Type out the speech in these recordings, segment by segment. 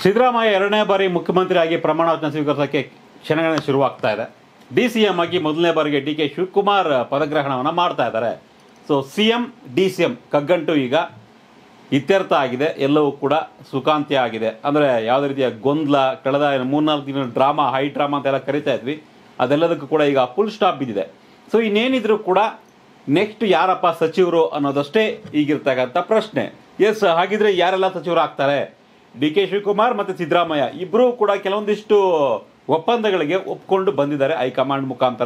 ಸಿದ್ದರಾಮಯ್ಯ ಎರಡನೇ ಬಾರಿ ಮುಖ್ಯಮಂತ್ರಿಯಾಗಿ ಪ್ರಮಾಣ ವಚನ ಸ್ವೀಕರಿಸೋಕ್ಕೆ ಕ್ಷಣಗಣನೆ ಶುರುವಾಗ್ತಾ ಇದೆ. DCM ಆಗಿ ಮೊದಲನೇ ಬಾರಿಗೆ DK ಶಿವಕುಮಾರ್ ಪದಗ್ರಹಣವನ್ನು ಮಾಡ್ತಾ ಇದ್ದಾರೆ. ಸೊ CM DCM ಕಗ್ಗಂಟು ಈಗ ಇತ್ಯರ್ಥ ಆಗಿದೆ, ಎಲ್ಲವೂ ಕೂಡ ಸುಖಾಂತ್ಯ ಆಗಿದೆ. ಅಂದರೆ ಯಾವುದೇ ರೀತಿಯ ಗೊಂದಲ, ಕಳೆದ 3-4 ದಿನ ಡ್ರಾಮಾ, ಹೈ ಡ್ರಾಮಾ ಅಂತೆಲ್ಲ ಕರಿತಾ ಇದ್ವಿ, ಅದೆಲ್ಲದಕ್ಕೂ ಕೂಡ ಈಗ ಫುಲ್ ಸ್ಟಾಪ್ ಬಿದ್ದಿದೆ. ಸೊ ಇನ್ನೇನಿದ್ರು ಕೂಡ ನೆಕ್ಸ್ಟ್ ಯಾರಪ್ಪ ಸಚಿವರು ಅನ್ನೋದಷ್ಟೇ ಈಗಿರ್ತಕ್ಕಂಥ ಪ್ರಶ್ನೆ. ಎಸ್, ಹಾಗಿದ್ರೆ ಯಾರೆಲ್ಲ ಸಚಿವರು ಆಗ್ತಾರೆ? DK ಶಿವಕುಮಾರ್ ಮತ್ತು ಸಿದ್ದರಾಮಯ್ಯ ಇಬ್ಬರೂ ಕೂಡ ಕೆಲವೊಂದಿಷ್ಟು ಒಪ್ಪಂದಗಳಿಗೆ ಒಪ್ಕೊಂಡು ಬಂದಿದ್ದಾರೆ ಹೈಕಮಾಂಡ್ ಮುಖಾಂತರ.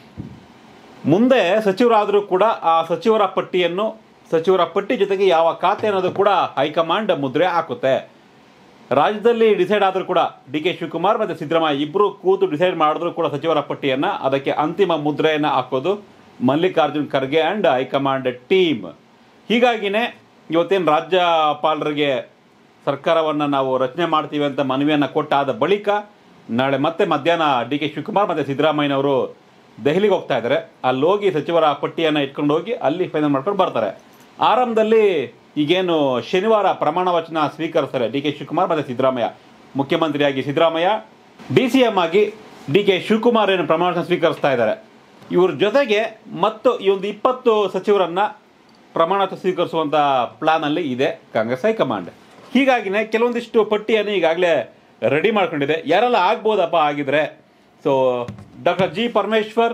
ಮುಂದೆ ಸಚಿವರಾದರೂ ಕೂಡ ಆ ಸಚಿವರ ಪಟ್ಟಿ ಜೊತೆಗೆ ಯಾವ ಖಾತೆ ಅನ್ನೋದು ಕೂಡ ಹೈಕಮಾಂಡ್ ಮುದ್ರೆ ಹಾಕುತ್ತೆ. ರಾಜ್ಯದಲ್ಲಿ ಡಿಸೈಡ್ ಆದರೂ ಕೂಡ DK ಶಿವಕುಮಾರ್ ಮತ್ತು ಸಿದ್ದರಾಮಯ್ಯ ಇಬ್ಬರು ಕೂತು ಡಿಸೈಡ್ ಮಾಡಿದ್ರು ಕೂಡ ಸಚಿವರ ಪಟ್ಟಿಯನ್ನು, ಅದಕ್ಕೆ ಅಂತಿಮ ಮುದ್ರೆಯನ್ನು ಹಾಕೋದು Mallikarjun Kharge and high command team. ಹೀಗಾಗಿನೇ ಇವತ್ತೇನು ರಾಜ್ಯಪಾಲರಿಗೆ ಸರ್ಕಾರವನ್ನು ನಾವು ರಚನೆ ಮಾಡ್ತೀವಿ ಅಂತ ಮನವಿಯನ್ನು ಕೊಟ್ಟಾದ ಬಳಿಕ ನಾಳೆ ಮತ್ತೆ ಮಧ್ಯಾಹ್ನ DK ಶಿವಕುಮಾರ್ ಮತ್ತು ಸಿದ್ದರಾಮಯ್ಯನವರು ದೆಹಲಿಗೆ ಹೋಗ್ತಾ ಇದ್ದಾರೆ. ಅಲ್ಲಿ ಹೋಗಿ ಸಚಿವರ ಪಟ್ಟಿಯನ್ನು ಇಟ್ಕೊಂಡು ಹೋಗಿ ಅಲ್ಲಿ ಫೈನಲ್ ಮಾಡ್ಕೊಂಡು ಬರ್ತಾರೆ. ಆರಂಭದಲ್ಲಿ ಈಗೇನು ಶನಿವಾರ ಪ್ರಮಾಣ ವಚನ ಸ್ವೀಕರಿಸ್ತಾರೆ DK ಶಿವಕುಮಾರ್ ಮತ್ತು ಸಿದ್ದರಾಮಯ್ಯ. ಮುಖ್ಯಮಂತ್ರಿಯಾಗಿ ಸಿದ್ದರಾಮಯ್ಯ, DCM ಆಗಿ DK ಶಿವಕುಮಾರ್ ಏನು ಪ್ರಮಾಣ ವಚನ ಸ್ವೀಕರಿಸ್ತಾ ಇದ್ದಾರೆ. ಇವ್ರ ಜೊತೆಗೆ ಮತ್ತು ಈ ಒಂದು 20 ಸಚಿವರನ್ನು ಪ್ರಮಾಣ ವಚನ ಸ್ವೀಕರಿಸುವಂಥ ಪ್ಲಾನಲ್ಲಿ ಇದೆ ಕಾಂಗ್ರೆಸ್ ಹೈಕಮಾಂಡ್. ಹೀಗಾಗಿನೇ ಕೆಲವೊಂದಿಷ್ಟು ಪಟ್ಟಿಯನ್ನು ಈಗಾಗಲೇ ರೆಡಿ ಮಾಡ್ಕೊಂಡಿದೆ. ಯಾರೆಲ್ಲ ಆಗ್ಬೋದಪ್ಪ ಆಗಿದ್ರೆ? So doctor G. Parameshwar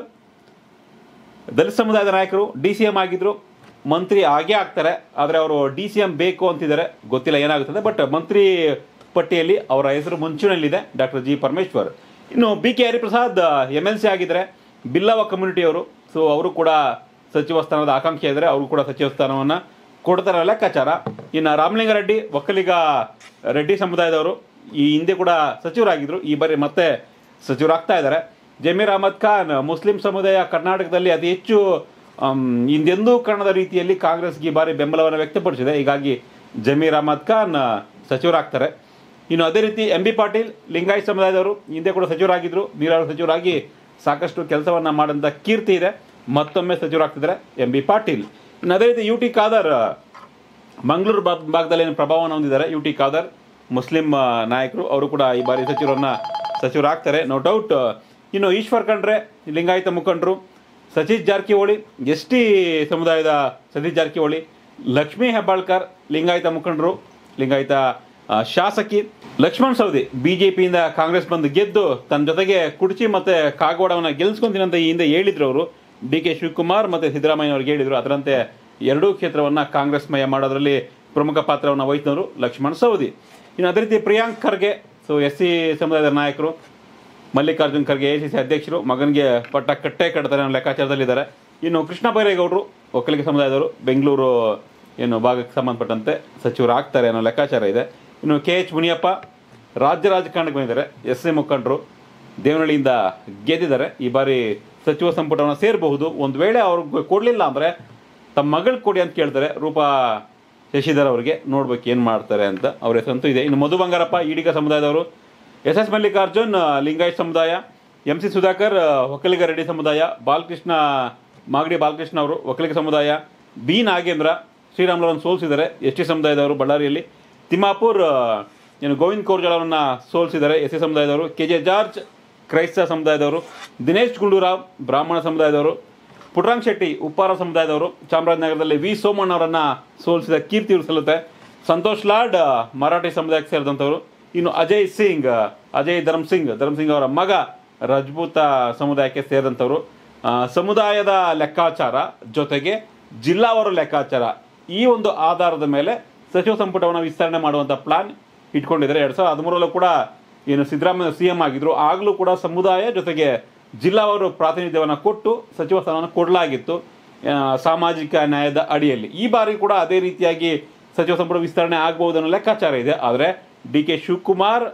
Dalit ಸಮುದಾಯದ ನಾಯಕರು, DCM ಆಗಿದ್ರು, ಮಂತ್ರಿ ಆಗೇ ಆಗ್ತಾರೆ. ಆದರೆ ಅವರು DCM ಬೇಕು ಅಂತಿದ್ದಾರೆ, ಗೊತ್ತಿಲ್ಲ ಏನಾಗುತ್ತದೆ. ಬಟ್ ಮಂತ್ರಿ ಪಟ್ಟಿಯಲ್ಲಿ ಅವರ ಹೆಸರು ಮುಂಚೂಣಿಯಲ್ಲಿದೆ, ಡಾಕ್ಟರ್ G. ಪರಮೇಶ್ವರ್. ಇನ್ನು BK ಹರಿಪ್ರಸಾದ್ MLC ಆಗಿದ್ದಾರೆ, ಬಿಲ್ಲವ ಕಮ್ಯುನಿಟಿಯವರು. ಸೊ ಅವರು ಕೂಡ ಸಚಿವ ಸ್ಥಾನದ ಆಕಾಂಕ್ಷೆ ಇದ್ದಾರೆ, ಅವರು ಕೂಡ ಸಚಿವ ಸ್ಥಾನವನ್ನು ಕೊಡ್ತಾರೆ ಲೆಕ್ಕಾಚಾರ. ಇನ್ನು ರಾಮಲಿಂಗಾರೆಡ್ಡಿ ಒಕ್ಕಲಿಗ ರೆಡ್ಡಿ ಸಮುದಾಯದವರು, ಈ ಹಿಂದೆ ಕೂಡ ಸಚಿವರಾಗಿದ್ದರು, ಈ ಬಾರಿ ಮತ್ತೆ ಸಚಿವರಾಗ್ತಾ ಇದ್ದಾರೆ. ಜಮೀರ್ ಅಹಮದ್ ಖಾನ್ ಮುಸ್ಲಿಂ ಸಮುದಾಯ ಕರ್ನಾಟಕದಲ್ಲಿ ಅತಿ ಹೆಚ್ಚು ಹಿಂದೆಂದೂ ಕಾಣದ ರೀತಿಯಲ್ಲಿ ಕಾಂಗ್ರೆಸ್ಗೆ ಈ ಬಾರಿ ಬೆಂಬಲವನ್ನು ವ್ಯಕ್ತಪಡಿಸಿದೆ. ಹೀಗಾಗಿ ಜಮೀರ್ ಅಹಮದ್ ಖಾನ್ ಸಚಿವರಾಗ್ತಾರೆ. ಇನ್ನು ಅದೇ ರೀತಿ MB ಪಾಟೀಲ್ ಲಿಂಗಾಯತ್ ಸಮುದಾಯದವರು, ಹಿಂದೆ ಕೂಡ ಸಚಿವರಾಗಿದ್ದರು, ನೀರಾವರಿ ಸಚಿವರಾಗಿ ಸಾಕಷ್ಟು ಕೆಲಸವನ್ನು ಮಾಡಿದಂಥ ಕೀರ್ತಿ ಇದೆ, ಮತ್ತೊಮ್ಮೆ ಸಚಿವರಾಗ್ತಿದ್ದಾರೆ MB ಪಾಟೀಲ್. ಇನ್ನು ಅದೇ ರೀತಿ UT ಖಾದರ್ ಮಂಗಳೂರು ಭಾಗದಲ್ಲಿ ಏನು ಪ್ರಭಾವವನ್ನು ಹೊಂದಿದ್ದಾರೆ. UT ಖಾದರ್ ಮುಸ್ಲಿಂ ನಾಯಕರು, ಅವರು ಕೂಡ ಈ ಬಾರಿ ಸಚಿವರಾಗ್ತಾರೆ, ನೋ ಡೌಟ್. ಇನ್ನು ಈಶ್ವರ್ ಖಂಡ್ರೆ ಲಿಂಗಾಯತ ಮುಖಂಡರು, ಸತೀಶ್ ಜಾರಕಿಹೊಳಿ ST ಸಮುದಾಯದ ಸತೀಶ್ ಜಾರಕಿಹೊಳಿ, ಲಕ್ಷ್ಮೀ ಹೆಬ್ಬಾಳ್ಕರ್ ಲಿಂಗಾಯತ ಮುಖಂಡರು, ಲಿಂಗಾಯತ ಶಾಸಕಿ, ಲಕ್ಷ್ಮಣ್ ಸವದಿ BJPಯಿಂದ ಕಾಂಗ್ರೆಸ್ ಬಂದು ಗೆದ್ದು ತನ್ನ ಜೊತೆಗೆ ಕುಡ್ಚಿ ಮತ್ತು ಕಾಗವಾಡವನ್ನು ಗೆಲ್ಲಿಸ್ಕೊಂತೀನಿ ಅಂತ ಈ ಹಿಂದೆ ಹೇಳಿದ್ರು ಅವರು. DK ಶಿವಕುಮಾರ್ ಮತ್ತು ಸಿದ್ದರಾಮಯ್ಯ ಅವ್ರಿಗೆ ಹೇಳಿದರು. ಅದರಂತೆ ಎರಡೂ ಕ್ಷೇತ್ರವನ್ನು ಕಾಂಗ್ರೆಸ್ಮಯ ಮಾಡೋದರಲ್ಲಿ ಪ್ರಮುಖ ಪಾತ್ರವನ್ನು ವಹಿಸಿದವರು ಲಕ್ಷ್ಮಣ್ ಸವದಿ. ಇನ್ನು ಅದೇ ರೀತಿ ಪ್ರಿಯಾಂಕ್ ಖರ್ಗೆ, ಸೊ SC ಸಮುದಾಯದ ನಾಯಕರು, ಮಲ್ಲಿಕಾರ್ಜುನ್ ಖರ್ಗೆ AICC ಅಧ್ಯಕ್ಷರು, ಮಗನಿಗೆ ಪಟ್ಟ ಕಟ್ಟೆ ಕಟ್ತಾರೆ ಅನ್ನೋ ಲೆಕ್ಕಾಚಾರದಲ್ಲಿದ್ದಾರೆ. ಇನ್ನು ಕೃಷ್ಣ ಬೈರೇಗೌಡರು ಒಕ್ಕಲಿಗ ಸಮುದಾಯದವರು, ಬೆಂಗಳೂರು ಏನು ಭಾಗಕ್ಕೆ ಸಂಬಂಧಪಟ್ಟಂತೆ ಸಚಿವರಾಗ್ತಾರೆ ಅನ್ನೋ ಲೆಕ್ಕಾಚಾರ ಇದೆ. ಇನ್ನು KH ಮುನಿಯಪ್ಪ ರಾಜ್ಯ ರಾಜಕಾರಣಕ್ಕೆ ಬಂದಿದ್ದಾರೆ, SC ಮುಖಂಡರು, ದೇವನಹಳ್ಳಿಯಿಂದ ಗೆದ್ದಿದ್ದಾರೆ, ಈ ಬಾರಿ ಸಚಿವ ಸಂಪುಟವನ್ನು ಸೇರಬಹುದು. ಒಂದು ವೇಳೆ ಅವ್ರಿಗೆ ಕೊಡಲಿಲ್ಲ ಅಂದರೆ ತಮ್ಮ ಮಗಳು ಕೊಡಿ ಅಂತ ಕೇಳ್ತಾರೆ, ರೂಪಾ ಶಶಿಧರ್ ಅವರಿಗೆ. ನೋಡ್ಬೇಕು ಏನು ಮಾಡ್ತಾರೆ ಅಂತ, ಅವ್ರ ಹೆಸರಂತೂ ಇದೆ. ಇನ್ನು ಮಧು ಬಂಗಾರಪ್ಪ ಈಡಿಗ ಸಮುದಾಯದವರು, SS ಮಲ್ಲಿಕಾರ್ಜುನ್ ಲಿಂಗಾಯತ್ ಸಮುದಾಯ, MC ಸುಧಾಕರ್ ಒಕ್ಕಲಿಗ ರೆಡ್ಡಿ ಸಮುದಾಯ, ಮಾಗಡಿ ಬಾಲಕೃಷ್ಣ ಅವರು ಒಕ್ಕಲಿಗ ಸಮುದಾಯ, B. ನಾಗೇಂದ್ರ ಶ್ರೀರಾಮುಲುವನ್ನು ಸೋಲಿಸಿದ್ದಾರೆ ST ಸಮುದಾಯದವರು ಬಳ್ಳಾರಿಯಲ್ಲಿ, ತಿಮ್ಮಾಪುರ್ ಏನು ಗೋವಿಂದ್ ಕೋರ್ಜಾಳವನ್ನು ಸೋಲಿಸಿದ್ದಾರೆ SC ಸಮುದಾಯದವರು, KJ ಜಾರ್ಜ್ ಕ್ರೈಸ್ತ ಸಮುದಾಯದವರು, ದಿನೇಶ್ ಗುಂಡೂರಾವ್ ಬ್ರಾಹ್ಮಣ ಸಮುದಾಯದವರು, ಪುಟ್ರಾಂಗ್ ಶೆಟ್ಟಿ ಉಪ್ಪಾರ ಸಮುದಾಯದವರು, ಚಾಮರಾಜನಗರದಲ್ಲಿ V. ಸೋಮಣ್ಣ ಅವರನ್ನು ಸೋಲಿಸಿದ ಕೀರ್ತಿ ಇವರು ಸಲ್ಲುತ್ತೆ, ಸಂತೋಷ್ ಲಾಡ್ ಮರಾಠಿ ಸಮುದಾಯಕ್ಕೆ ಸೇರಿದಂಥವರು. ಇನ್ನು ಅಜಯ್ ಧರ್ಮಸಿಂಗ್ ಅವರ ಮಗ ರಜಪೂತ ಸಮುದಾಯಕ್ಕೆ ಸೇರಿದಂಥವರು. ಸಮುದಾಯದ ಲೆಕ್ಕಾಚಾರ ಜೊತೆಗೆ ಜಿಲ್ಲಾವಾರು ಲೆಕ್ಕಾಚಾರ, ಈ ಒಂದು ಆಧಾರದ ಮೇಲೆ ಸಚಿವ ಸಂಪುಟವನ್ನು ವಿಸ್ತರಣೆ ಮಾಡುವಂಥ ಪ್ಲಾನ್ ಇಟ್ಕೊಂಡಿದ್ದಾರೆ. 2013 ಕೂಡ ಏನು ಸಿದ್ದರಾಮಯ್ಯ CM ಆಗಿದ್ರು, ಆಗಲೂ ಕೂಡ ಸಮುದಾಯ ಜೊತೆಗೆ ಜಿಲ್ಲಾವಾರು ಪ್ರಾತಿನಿಧ್ಯವನ್ನು ಕೊಟ್ಟು ಸಚಿವ ಸ್ಥಾನವನ್ನು ಕೊಡಲಾಗಿತ್ತು ಸಾಮಾಜಿಕ ನ್ಯಾಯದ ಅಡಿಯಲ್ಲಿ. ಈ ಬಾರಿ ಕೂಡ ಅದೇ ರೀತಿಯಾಗಿ ಸಚಿವ ಸಂಪುಟ ವಿಸ್ತರಣೆ ಆಗಬಹುದು ಅನ್ನೋ ಲೆಕ್ಕಾಚಾರ ಇದೆ. ಆದರೆ DK ಶಿವಕುಮಾರ್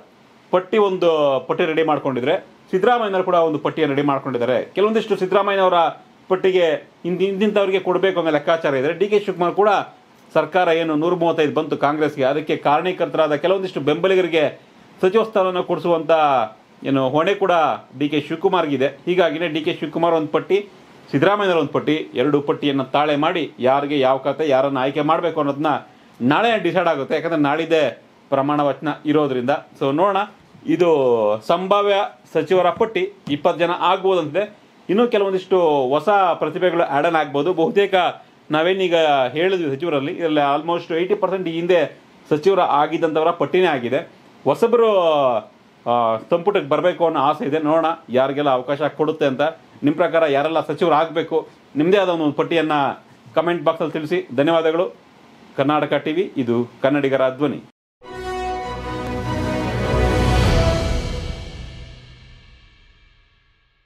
ಪಟ್ಟಿ ರೆಡಿ ಮಾಡ್ಕೊಂಡಿದ್ರೆ, ಸಿದ್ದರಾಮಯ್ಯನವರು ಕೂಡ ಒಂದು ಪಟ್ಟಿಯನ್ನು ರೆಡಿ ಮಾಡ್ಕೊಂಡಿದ್ದಾರೆ. ಕೆಲವೊಂದಿಷ್ಟು ಸಿದ್ದರಾಮಯ್ಯನವರ ಪಟ್ಟಿಗೆ ಇಂತಿಂಥವ್ರಿಗೆ ಕೊಡಬೇಕು ಅನ್ನೋ ಲೆಕ್ಕಾಚಾರ ಇದೆ. DK ಶಿವಕುಮಾರ್ ಕೂಡ ಸರ್ಕಾರ ಏನು 135 ಬಂತು ಕಾಂಗ್ರೆಸ್ಗೆ, ಅದಕ್ಕೆ ಕಾರಣೀಕರ್ತರಾದ ಕೆಲವೊಂದಿಷ್ಟು ಬೆಂಬಲಿಗರಿಗೆ ಸಚಿವ ಸ್ಥಾನವನ್ನು ಕೊಡಿಸುವಂಥ ಏನು ಹೊಣೆ ಕೂಡ DK ಶಿವಕುಮಾರ್ಗಿದೆ. ಹೀಗಾಗಿನೇ DK ಶಿವಕುಮಾರ್ ಒಂದು ಪಟ್ಟಿ, ಸಿದ್ದರಾಮಯ್ಯನವರ ಒಂದು ಪಟ್ಟಿ, ಎರಡು ಪಟ್ಟಿಯನ್ನು ತಾಳೆ ಮಾಡಿ ಯಾರಿಗೆ ಯಾವ ಖಾತೆ ಯಾರನ್ನು ಆಯ್ಕೆ ಮಾಡಬೇಕು ಅನ್ನೋದನ್ನ ನಾಳೆ ಡಿಸೈಡ್ ಆಗುತ್ತೆ. ಯಾಕಂದರೆ ನಾಳಿದ್ದೇ ಪ್ರಮಾಣ ವಚನ ಇರೋದ್ರಿಂದ. ಸೊ ನೋಡೋಣ, ಇದು ಸಂಭಾವ್ಯ ಸಚಿವರ ಪಟ್ಟಿ 20 ಜನ ಆಗ್ಬೋದಂತೆ. ಇನ್ನೂ ಕೆಲವೊಂದಿಷ್ಟು ಹೊಸ ಪ್ರತಿಭೆಗಳು ಆ್ಯಡ್ ಆನ್ ಆಗ್ಬೋದು. ಬಹುತೇಕ ನಾವೇನೀಗ ಹೇಳಿದ್ವಿ ಸಚಿವರಲ್ಲಿ, ಇದರಲ್ಲಿ ಆಲ್ಮೋಸ್ಟ್ 80% ಈ ಹಿಂದೆ ಸಚಿವರು ಆಗಿದ್ದಂಥವರ ಪಟ್ಟಿನೇ ಆಗಿದೆ. ಹೊಸಬರು ಸಂಪುಟಕ್ಕೆ ಬರಬೇಕು ಅನ್ನೋ ಆಸೆ ಇದೆ. ನೋಡೋಣ ಯಾರಿಗೆಲ್ಲ ಅವಕಾಶ ಕೊಡುತ್ತೆ ಅಂತ. ನಿಮ್ಮ ಪ್ರಕಾರ ಯಾರೆಲ್ಲ ಸಚಿವರು ಆಗಬೇಕು, ನಿಮ್ಮದೇ ಆದ ಒಂದು ಪಟ್ಟಿಯನ್ನು ಕಮೆಂಟ್ ಬಾಕ್ಸಲ್ಲಿ ತಿಳಿಸಿ. ಧನ್ಯವಾದಗಳು. ಕರ್ನಾಟಕ ಟಿವಿ, ಇದು ಕನ್ನಡಿಗರ ಧ್ವನಿ.